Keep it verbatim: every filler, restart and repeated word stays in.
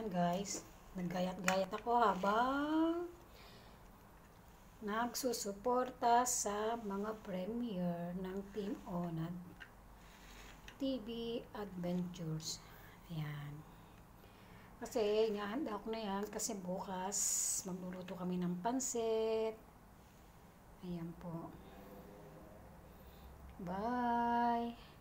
Ayan guys, naggayat-gayat ako habang nagsusuporta sa mga premiere ng Team Onad T V Adventures. Ayan. Kasi inahanda ko na yan kasi bukas magluluto kami ng pansit. Ayan po. Bye!